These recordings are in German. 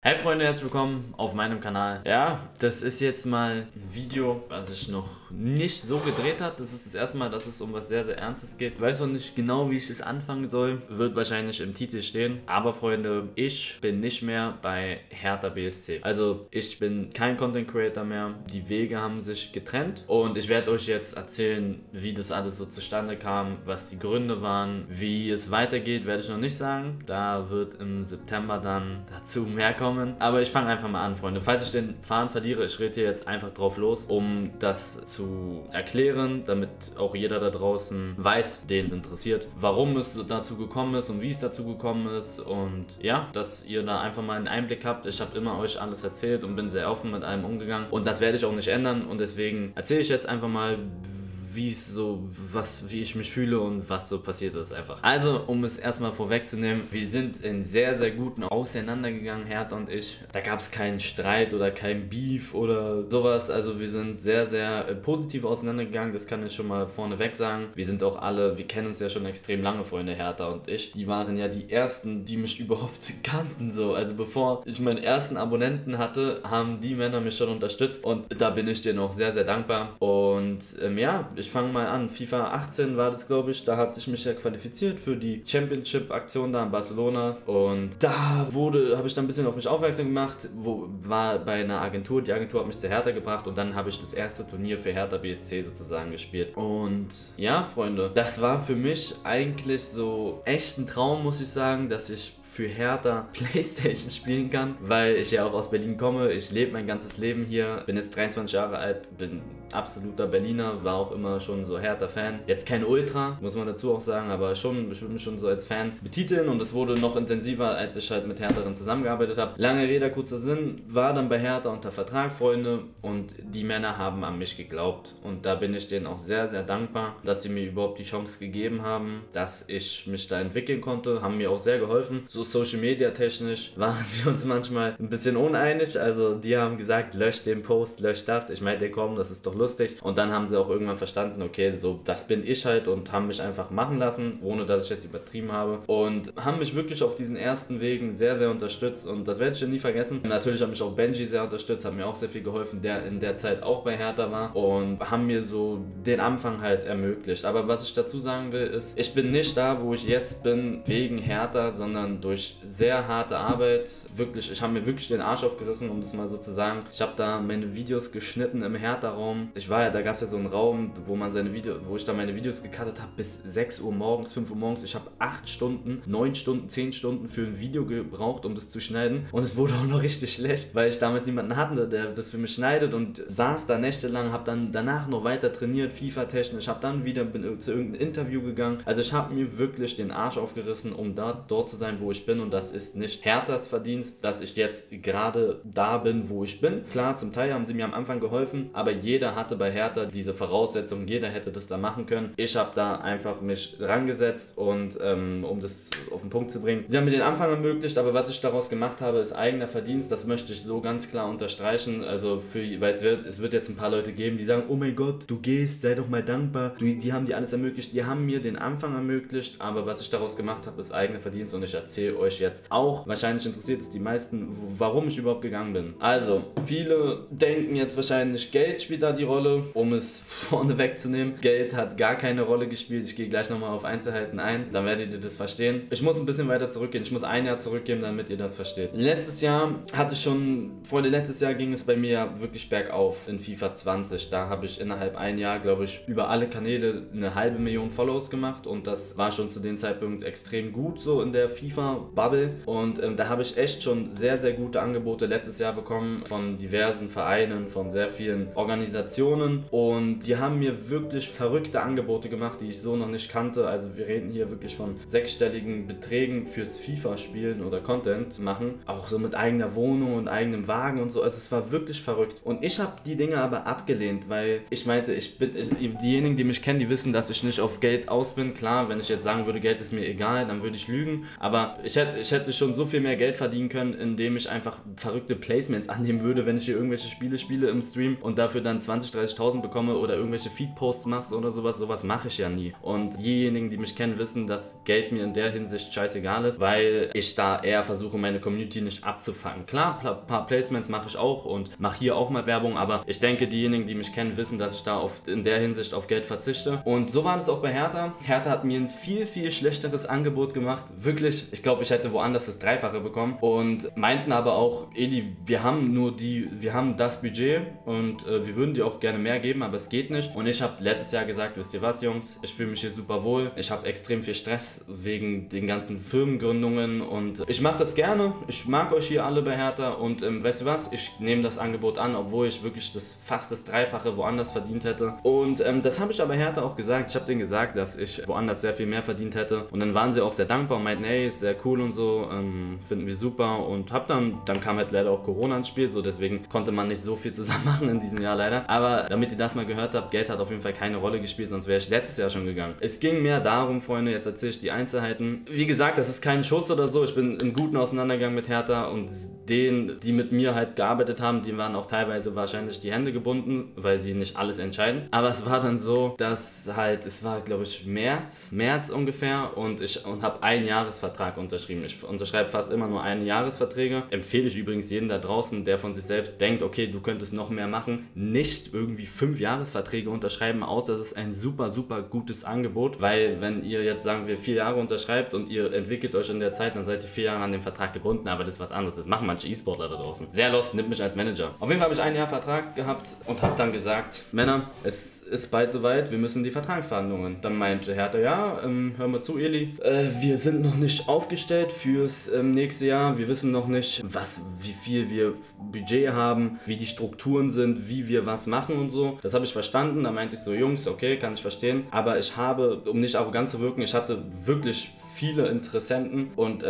Hey Freunde, herzlich willkommen auf meinem Kanal. Ja, das ist jetzt mal ein Video, was ich noch nicht so gedreht habe. Das ist das erste Mal, dass es um was sehr, sehr Ernstes geht. Ich weiß noch nicht genau, wie ich es anfangen soll. Wird wahrscheinlich im Titel stehen. Aber Freunde, ich bin nicht mehr bei Hertha BSC. Also ich bin kein Content Creator mehr. Die Wege haben sich getrennt. Und ich werde euch jetzt erzählen, wie das alles so zustande kam, was die Gründe waren, wie es weitergeht, werde ich noch nicht sagen. Da wird im September dann dazu mehr kommen. Aber ich fange einfach mal an, Freunde. Falls ich den Faden verliere, ich rede hier jetzt einfach drauf los, um das zu erklären, damit auch jeder da draußen weiß, den es interessiert, warum es dazu gekommen ist und wie es dazu gekommen ist. Und ja, dass ihr da einfach mal einen Einblick habt. Ich habe immer euch alles erzählt und bin sehr offen mit allem umgegangen. Und das werde ich auch nicht ändern. Und deswegen erzähle ich jetzt einfach mal, wie ich mich fühle und was so passiert ist einfach. Also, um es erstmal vorwegzunehmen, wir sind in sehr, sehr guten auseinandergegangen, Hertha und ich. Da gab es keinen Streit oder kein Beef oder sowas. Also wir sind sehr, sehr positiv auseinandergegangen, das kann ich schon mal vorneweg sagen. Wir sind auch alle, wir kennen uns ja schon extrem lange, Freunde, Hertha und ich. Die waren ja die ersten, die mich überhaupt kannten, so. Also bevor ich meinen ersten Abonnenten hatte, haben die Männer mich schon unterstützt und da bin ich denen auch sehr, sehr dankbar. Und ja, ich fange mal an. FIFA 18 war das, glaube ich. Da hatte ich mich ja qualifiziert für die Championship-Aktion da in Barcelona. Und da habe ich dann ein bisschen auf mich aufmerksam gemacht. War bei einer Agentur. Die Agentur hat mich zu Hertha gebracht. Und dann habe ich das erste Turnier für Hertha BSC sozusagen gespielt. Und ja, Freunde, das war für mich eigentlich so echt ein Traum, muss ich sagen, dass ich für Hertha Playstation spielen kann, weil ich ja auch aus Berlin komme. Ich lebe mein ganzes Leben hier, bin jetzt 23 Jahre alt, bin absoluter Berliner, war auch immer schon so Hertha-Fan. Jetzt kein Ultra, muss man dazu auch sagen, aber schon, ich würde mich schon so als Fan betiteln und es wurde noch intensiver, als ich halt mit Hertha dann zusammengearbeitet habe. Lange Rede, kurzer Sinn, war dann bei Hertha unter Vertrag, Freunde, und die Männer haben an mich geglaubt und da bin ich denen auch sehr, sehr dankbar, dass sie mir überhaupt die Chance gegeben haben, dass ich mich da entwickeln konnte, haben mir auch sehr geholfen. So Social Media technisch waren wir uns manchmal ein bisschen uneinig, also die haben gesagt, lösch den Post, lösch das. Ich meinte, komm, das ist doch lustig. Und dann haben sie auch irgendwann verstanden, okay, so das bin ich halt und haben mich einfach machen lassen, ohne dass ich jetzt übertrieben habe. Und haben mich wirklich auf diesen ersten Wegen sehr, sehr unterstützt und das werde ich ja nie vergessen. Natürlich hat mich auch Benji sehr unterstützt, hat mir auch sehr viel geholfen, der in der Zeit auch bei Hertha war und haben mir so den Anfang halt ermöglicht. Aber was ich dazu sagen will, ist, ich bin nicht da, wo ich jetzt bin, wegen Hertha, sondern durch sehr harte Arbeit. Wirklich, ich habe mir wirklich den Arsch aufgerissen, um das mal so zu sagen. Ich habe da meine Videos geschnitten im Hertha-Raum. Da gab es ja so einen Raum, wo ich da meine Videos gecuttet habe bis 6 Uhr morgens, 5 Uhr morgens. Ich habe 8 Stunden, 9 Stunden, 10 Stunden für ein Video gebraucht, um das zu schneiden. Und es wurde auch noch richtig schlecht, weil ich damals niemanden hatte, der das für mich schneidet und saß da nächtelang, habe dann danach noch weiter trainiert, FIFA-technisch, habe dann wieder zu irgendeinem Interview gegangen. Also ich habe mir wirklich den Arsch aufgerissen, um dort zu sein, wo ich bin, und das ist nicht Herthas Verdienst, dass ich jetzt gerade da bin, wo ich bin. Klar, zum Teil haben sie mir am Anfang geholfen, aber jeder hatte bei Hertha diese Voraussetzungen, jeder hätte das da machen können. Ich habe da einfach mich rangesetzt und um das auf den Punkt zu bringen. Sie haben mir den Anfang ermöglicht, aber was ich daraus gemacht habe, ist eigener Verdienst, das möchte ich so ganz klar unterstreichen, also weil es wird jetzt ein paar Leute geben, die sagen, oh mein Gott, du gehst, sei doch mal dankbar, die haben dir alles ermöglicht, die haben mir den Anfang ermöglicht, aber was ich daraus gemacht habe, ist eigener Verdienst und ich erzähle euch jetzt auch, wahrscheinlich interessiert es die meisten, warum ich überhaupt gegangen bin. Also, viele denken jetzt wahrscheinlich, Geld spielt da die Rolle, um es vorne wegzunehmen. Geld hat gar keine Rolle gespielt, ich gehe gleich nochmal auf Einzelheiten ein, dann werdet ihr das verstehen. Ich muss ein bisschen weiter zurückgehen, ich muss ein Jahr zurückgehen, damit ihr das versteht. Letztes Jahr ging es bei mir ja wirklich bergauf in FIFA 20, da habe ich innerhalb ein Jahr, glaube ich, über alle Kanäle eine halbe Million Follows gemacht und das war schon zu dem Zeitpunkt extrem gut, so in der FIFA-Bubble. Und da habe ich echt schon sehr, sehr gute Angebote letztes Jahr bekommen von diversen Vereinen, von sehr vielen Organisationen und die haben mir wirklich verrückte Angebote gemacht, die ich so noch nicht kannte. Also wir reden hier wirklich von sechsstelligen Beträgen fürs FIFA-Spielen oder Content machen, auch so mit eigener Wohnung und eigenem Wagen und so. Also es war wirklich verrückt und ich habe die Dinge aber abgelehnt, weil ich meinte, diejenigen, die mich kennen, die wissen, dass ich nicht auf Geld aus bin. Klar, wenn ich jetzt sagen würde, Geld ist mir egal, dann würde ich lügen, aber ich hätte schon so viel mehr Geld verdienen können, indem ich einfach verrückte Placements annehmen würde, wenn ich hier irgendwelche Spiele spiele im Stream und dafür dann 20 30.000 bekomme oder irgendwelche Feed-Posts machst oder sowas mache ich ja nie. Und diejenigen, die mich kennen, wissen, dass Geld mir in der Hinsicht scheißegal ist, weil ich da eher versuche, meine Community nicht abzufangen. Klar, ein paar Placements mache ich auch und mache hier auch mal Werbung, aber ich denke, diejenigen, die mich kennen, wissen, dass ich da in der Hinsicht auf Geld verzichte. Und so war das auch bei Hertha. Hertha hat mir ein viel, viel schlechteres Angebot gemacht. Wirklich, ich glaube, ich hätte woanders das Dreifache bekommen und meinten aber auch, Eli, wir haben das Budget und wir würden dir auch gerne mehr geben, aber es geht nicht. Und ich habe letztes Jahr gesagt, wisst ihr was, Jungs, ich fühle mich hier super wohl. Ich habe extrem viel Stress wegen den ganzen Firmengründungen und ich mache das gerne. Ich mag euch hier alle bei Hertha und weißt du was, ich nehme das Angebot an, obwohl ich wirklich fast das Dreifache woanders verdient hätte. Und das habe ich aber Hertha auch gesagt. Ich habe denen gesagt, dass ich woanders sehr viel mehr verdient hätte. Und dann waren sie auch sehr dankbar und meinten, hey, ist sehr cool und so, finden wir super. Und dann kam halt leider auch Corona ins Spiel, so deswegen konnte man nicht so viel zusammen machen in diesem Jahr leider. Aber damit ihr das mal gehört habt, Geld hat auf jeden Fall keine Rolle gespielt, sonst wäre ich letztes Jahr schon gegangen. Es ging mehr darum, Freunde, jetzt erzähle ich die Einzelheiten. Wie gesagt, das ist kein Schuss oder so. Ich bin im Guten auseinandergegangen mit Hertha und denen, die mit mir halt gearbeitet haben, die waren auch teilweise wahrscheinlich die Hände gebunden, weil sie nicht alles entscheiden. Aber es war dann so, dass halt, es war glaube ich März ungefähr und ich habe einen Jahresvertrag unterschrieben. Ich unterschreibe fast immer nur einen Jahresverträge. Empfehle ich übrigens jeden da draußen, der von sich selbst denkt, okay, du könntest noch mehr machen, nicht irgendwie 5 Jahresverträge unterschreiben, außer es ist ein super, super gutes Angebot, weil wenn ihr jetzt, sagen wir, 4 Jahre unterschreibt und ihr entwickelt euch in der Zeit, dann seid ihr 4 Jahre an dem Vertrag gebunden, aber das ist was anderes. Das machen manche E-Sportler da draußen. Sehr lost, nimmt mich als Manager. Auf jeden Fall habe ich ein Jahr Vertrag gehabt und habe dann gesagt, Männer, es ist bald soweit, wir müssen die Vertragsverhandlungen. Dann meinte Hertha, ja, hör mal zu, Eli, wir sind noch nicht aufgestellt fürs nächste Jahr, wir wissen noch nicht, wie viel wir Budget haben, wie die Strukturen sind, wie wir was machen und so. Das habe ich verstanden, da meinte ich so, Jungs, okay, kann ich verstehen, aber ich habe, um nicht arrogant zu wirken, ich hatte wirklich viele Interessenten und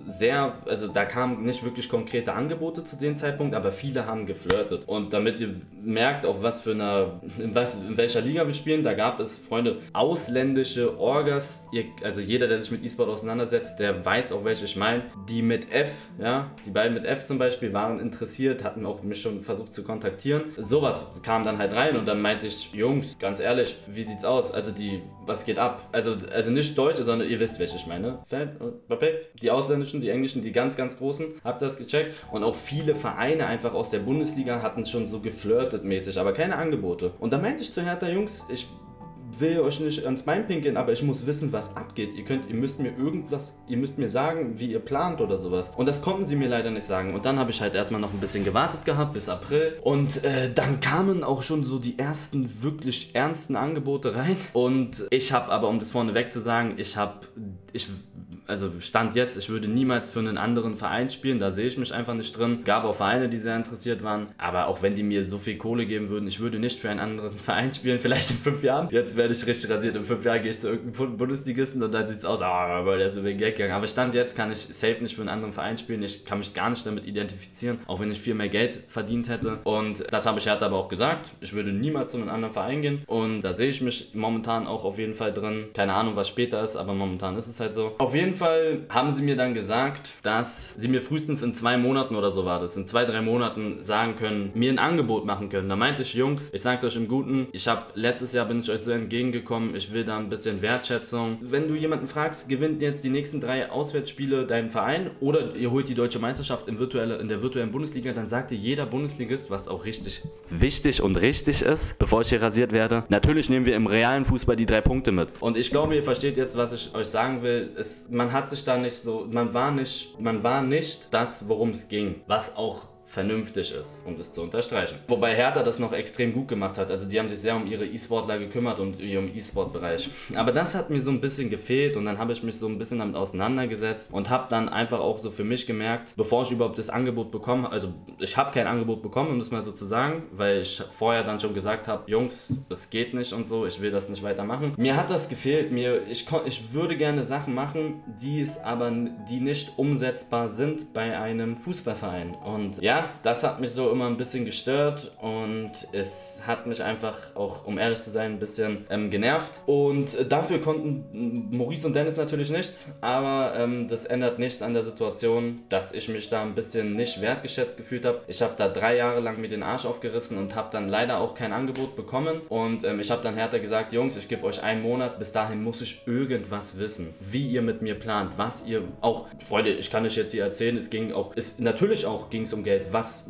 also da kamen nicht wirklich konkrete Angebote zu dem Zeitpunkt, aber viele haben geflirtet. Und damit ihr merkt, auf was für in welcher Liga wir spielen, da gab es, Freunde, ausländische Orgas, also jeder, der sich mit E-Sport auseinandersetzt, der weiß auch, welche ich meine, die mit F, ja, die beiden mit F zum Beispiel, waren interessiert, hatten auch mich schon versucht zu kontaktieren. Sowas kam dann halt rein und dann meinte ich, Jungs, ganz ehrlich, wie sieht's aus? Also was geht ab? Also nicht Deutsche, sondern ihr wisst, welche ich meine. Perfekt. Die ausländischen, die englischen, die ganz, ganz großen, habt das gecheckt. Und auch viele Vereine einfach aus der Bundesliga hatten schon so geflirtet mäßig, aber keine Angebote. Und da meinte ich zu Hertha, Jungs, ich will euch nicht ans Bein pinkeln, aber ich muss wissen, was abgeht. Ihr müsst mir sagen, wie ihr plant oder sowas. Und das konnten sie mir leider nicht sagen. Und dann habe ich halt erstmal noch ein bisschen gewartet gehabt, bis April. Und dann kamen auch schon so die ersten wirklich ernsten Angebote rein. Und ich habe aber, um das vorneweg zu sagen, also Stand jetzt, ich würde niemals für einen anderen Verein spielen, da sehe ich mich einfach nicht drin. Gab auch Vereine, die sehr interessiert waren, aber auch wenn die mir so viel Kohle geben würden, ich würde nicht für einen anderen Verein spielen, vielleicht in 5 Jahren. Jetzt werde ich richtig rasiert, in 5 Jahren gehe ich zu irgendeinem Bundesligisten und dann sieht es aus, weil der ist über den Geld gegangen. Aber Stand jetzt kann ich safe nicht für einen anderen Verein spielen, ich kann mich gar nicht damit identifizieren, auch wenn ich viel mehr Geld verdient hätte. Und das habe ich Hertha aber auch gesagt, ich würde niemals zu einem anderen Verein gehen und da sehe ich mich momentan auch auf jeden Fall drin. Keine Ahnung, was später ist, aber momentan ist es halt so. Auf jeden Fall haben sie mir dann gesagt, dass sie mir frühestens in 2 Monaten oder so war das, in 2, 3 Monaten sagen können, mir ein Angebot machen können. Da meinte ich, Jungs, ich sag's euch im Guten, letztes Jahr bin ich euch so entgegengekommen, ich will da ein bisschen Wertschätzung. Wenn du jemanden fragst, gewinnt jetzt die nächsten 3 Auswärtsspiele dein Verein oder ihr holt die deutsche Meisterschaft in der virtuellen Bundesliga, dann sagt dir jeder Bundesligist, was auch richtig wichtig und richtig ist, bevor ich hier rasiert werde, natürlich nehmen wir im realen Fußball die 3 Punkte mit. Und ich glaube, ihr versteht jetzt, was ich euch sagen will. Man hat sich da nicht so, man war nicht das, worum es ging, was auch vernünftig ist, um das zu unterstreichen. Wobei Hertha das noch extrem gut gemacht hat. Also die haben sich sehr um ihre E-Sportler gekümmert und ihrem E-Sport-Bereich. Aber das hat mir so ein bisschen gefehlt und dann habe ich mich so ein bisschen damit auseinandergesetzt und habe dann einfach auch so für mich gemerkt, bevor ich überhaupt das Angebot bekomme, also ich habe kein Angebot bekommen, um das mal so zu sagen, weil ich vorher dann schon gesagt habe, Jungs, das geht nicht und so, ich will das nicht weitermachen. Mir hat das gefehlt, ich würde gerne Sachen machen, die nicht umsetzbar sind bei einem Fußballverein. Und ja, ja, das hat mich so immer ein bisschen gestört und es hat mich einfach auch, um ehrlich zu sein, ein bisschen genervt. Und dafür konnten Maurice und Dennis natürlich nichts, aber das ändert nichts an der Situation, dass ich mich da ein bisschen nicht wertgeschätzt gefühlt habe. Ich habe da 3 Jahre lang mir den Arsch aufgerissen und habe dann leider auch kein Angebot bekommen. Und ich habe dann Hertha gesagt, Jungs, ich gebe euch einen Monat, bis dahin muss ich irgendwas wissen, wie ihr mit mir plant, was ihr auch, Freunde, ich kann euch jetzt hier erzählen, es ging auch, natürlich auch ging es um Geld,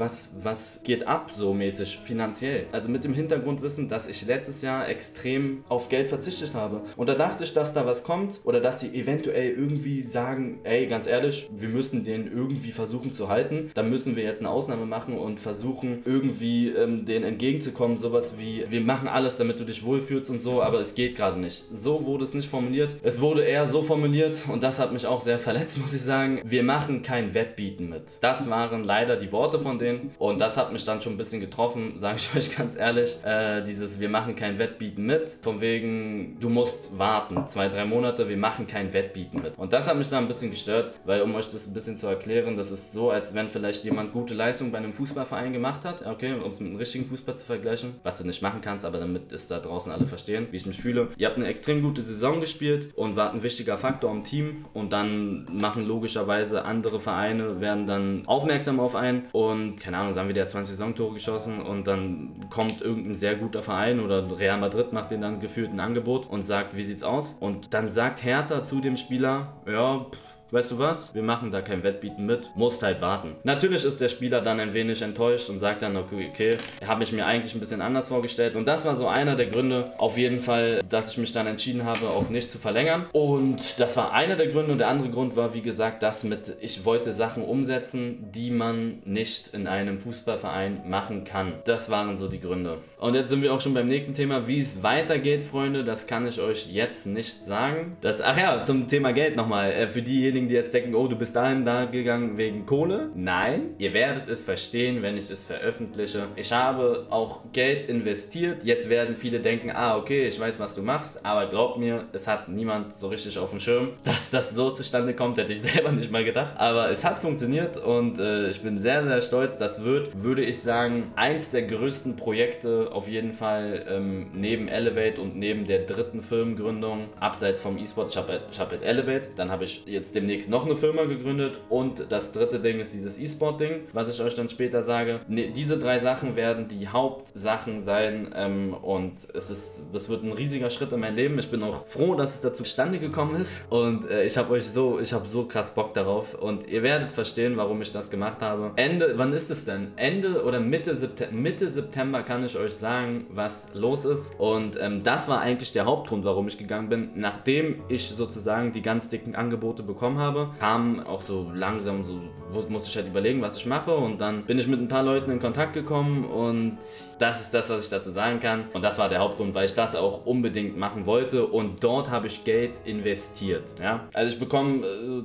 was geht ab so mäßig, finanziell. Also mit dem Hintergrundwissen, dass ich letztes Jahr extrem auf Geld verzichtet habe. Und da dachte ich, dass da was kommt oder dass sie eventuell irgendwie sagen, ey, ganz ehrlich, wir müssen den irgendwie versuchen zu halten, dann müssen wir jetzt eine Ausnahme machen und versuchen irgendwie denen entgegenzukommen, sowas wie, wir machen alles, damit du dich wohlfühlst und so, aber es geht gerade nicht. So wurde es nicht formuliert. Es wurde eher so formuliert und das hat mich auch sehr verletzt, muss ich sagen. Wir machen kein Wettbieten mit. Das waren leider die Worte von denen und das hat mich dann schon ein bisschen getroffen, sage ich euch ganz ehrlich. Dieses, wir machen kein Wettbieten mit, von wegen, du musst warten, 2, 3 Monate, wir machen kein Wettbieten mit. Und das hat mich dann ein bisschen gestört, weil, um euch das ein bisschen zu erklären, das ist so, als wenn vielleicht jemand gute Leistung bei einem Fußballverein gemacht hat, okay, um es mit einem richtigen Fußball zu vergleichen, was du nicht machen kannst, aber damit es da draußen alle verstehen, wie ich mich fühle. Ihr habt eine extrem gute Saison gespielt und wart ein wichtiger Faktor im Team und dann machen logischerweise andere Vereine, werden dann aufmerksam auf einen und, keine Ahnung, sagen wir, der hat 20 Saisontore geschossen und dann kommt irgendein sehr guter Verein oder Real Madrid macht denen dann gefühlt ein Angebot und sagt, wie sieht's aus? Und dann sagt Hertha zu dem Spieler, ja, weißt du was? Wir machen da kein Wettbieten mit. Musst halt warten. Natürlich ist der Spieler dann ein wenig enttäuscht und sagt dann, okay, habe ich mir eigentlich ein bisschen anders vorgestellt. Und das war so einer der Gründe, auf jeden Fall, dass ich mich dann entschieden habe, auch nicht zu verlängern. Und das war einer der Gründe. Und der andere Grund war, wie gesagt, ich wollte Sachen umsetzen, die man nicht in einem Fußballverein machen kann. Das waren so die Gründe. Und jetzt sind wir auch schon beim nächsten Thema. Wie es weitergeht, Freunde, das kann ich euch jetzt nicht sagen. Ach ja, zum Thema Geld nochmal. Für diejenigen, die jetzt denken, oh, du bist dahin da gegangen wegen Kohle. Nein, ihr werdet es verstehen, wenn ich es veröffentliche. Ich habe auch Geld investiert. Jetzt werden viele denken, okay, ich weiß, was du machst, aber glaubt mir, es hat niemand so richtig auf dem Schirm. Dass das so zustande kommt, hätte ich selber nicht mal gedacht. Aber es hat funktioniert und ich bin sehr, sehr stolz. Das wird, würde ich sagen, eins der größten Projekte auf jeden Fall neben Elevate und neben der dritten Firmengründung, abseits vom E-Sport. Ich hab halt Elevate, dann habe ich jetzt demnächst noch eine Firma gegründet und das dritte Ding ist dieses E-Sport-Ding, was ich euch dann später sage. Diese 3 Sachen werden die Hauptsachen sein und das wird ein riesiger Schritt in mein Leben. Ich bin auch froh, dass es dazu zustande gekommen ist und ich habe so krass Bock darauf und ihr werdet verstehen, warum ich das gemacht habe. Wann ist es denn? Ende oder Mitte September kann ich euch sagen, was los ist und das war eigentlich der Hauptgrund, warum ich gegangen bin. Nachdem ich sozusagen die ganz dicken Angebote bekommen habe, kam auch so langsam musste ich halt überlegen, was ich mache und dann bin ich mit ein paar Leuten in Kontakt gekommen und das ist das, was ich dazu sagen kann und das war der Hauptgrund, weil ich das auch unbedingt machen wollte und dort habe ich Geld investiert, ja. Also ich bekomme,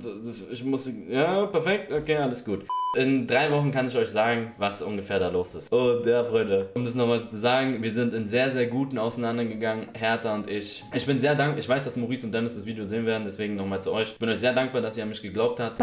ja, perfekt, okay, alles gut. In 3 Wochen kann ich euch sagen, was ungefähr da los ist. Und ja, Freunde, um das nochmal zu sagen, wir sind in sehr, sehr guten auseinandergegangen, Hertha und ich. Ich bin sehr dankbar, ich weiß, dass Maurice und Dennis das Video sehen werden, deswegen nochmal zu euch. Ich bin euch sehr dankbar, dass ihr an mich geglaubt habt.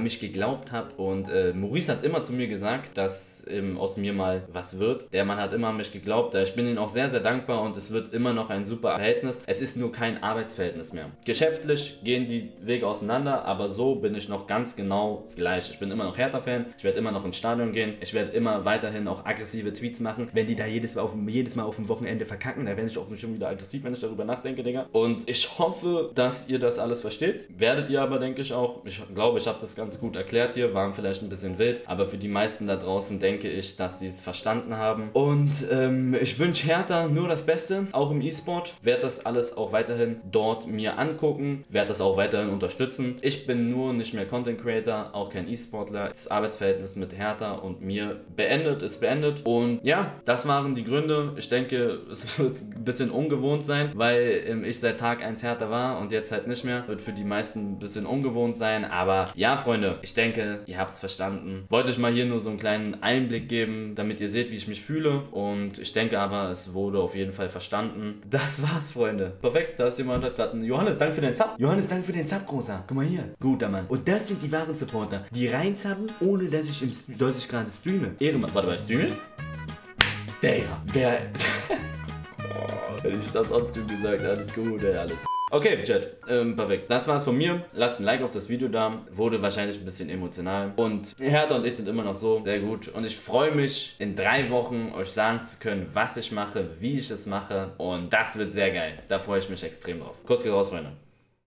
Und Maurice hat immer zu mir gesagt, dass aus mir mal was wird. Der Mann hat immer an mich geglaubt. Ich bin ihm auch sehr, sehr dankbar und es wird immer noch ein super Verhältnis. Es ist nur kein Arbeitsverhältnis mehr. Geschäftlich gehen die Wege auseinander, aber so bin ich noch ganz genau gleich. Ich bin immer noch Hertha-Fan. Ich werde immer noch ins Stadion gehen. Ich werde immer weiterhin auch aggressive Tweets machen. Wenn die da jedes Mal auf dem Wochenende verkacken, dann werde ich auch schon wieder aggressiv, wenn ich darüber nachdenke, Digga. Und ich hoffe, dass ihr das alles versteht. Werdet ihr aber, denke ich auch. Ich glaube, ich habe das ganz gut erklärt hier. Waren vielleicht ein bisschen wild. Aber für die meisten da draußen denke ich, dass sie es verstanden haben. Und ich wünsche Hertha nur das Beste. Auch im E-Sport. Werde das alles auch weiterhin dort mir angucken. Werde das auch weiterhin unterstützen. Ich bin nur nicht mehr Content Creator. Auch kein E-Sportler. Das Arbeitsverhältnis mit Hertha und mir ist beendet. Und ja, das waren die Gründe. Ich denke, es wird ein bisschen ungewohnt sein, weil ich seit Tag 1 Hertha war und jetzt halt nicht mehr. Wird für die meisten ein bisschen ungewohnt sein. Aber ja, Freunde, ich denke, ihr habt es verstanden. Wollte ich mal hier nur so einen kleinen Einblick geben, damit ihr seht, wie ich mich fühle. Und ich denke aber, es wurde auf jeden Fall verstanden. Das war's, Freunde. Perfekt, da ist jemand, hat gerade einen Johannes, danke für den Sub. Johannes, danke für den Sub, Großer. Guck mal hier. Guter Mann. Und das sind die wahren Supporter, die reinsubben, ohne ohne dass ich gerade streame. Ehrenmann. Warte mal, streame? Digga, wer... Wenn ich das on Stream gesagt, alles gut, ey, alles. Okay, Chat, perfekt. Das war's von mir. Lasst ein Like auf das Video da. Wurde wahrscheinlich ein bisschen emotional. Und Hertha und ich sind immer noch so. Sehr gut. Und ich freue mich, in 3 Wochen euch sagen zu können, was ich mache, wie ich es mache. Und das wird sehr geil. Da freue ich mich extrem drauf. Kurz geht raus, Freunde.